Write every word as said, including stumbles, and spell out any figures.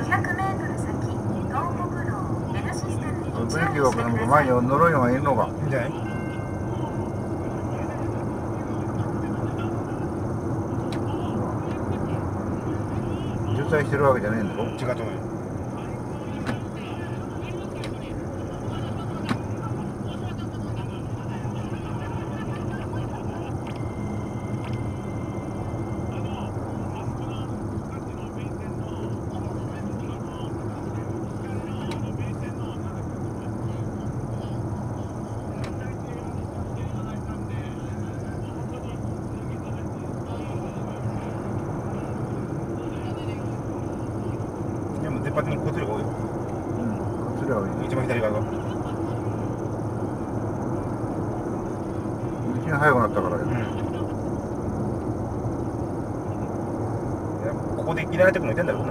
ひゃくメートル先、東北道 N システムにブレーキがなんか前に呪いのがいるのか。 いいんじゃない？ 渋滞してるわけじゃないんだろ。 違うと思うよ。出っ張っての交通量が多いよ。 うん、それは一番左側が。 道が速くなったからよ。 うん。いや、ここでいられてくのいてんだろうな。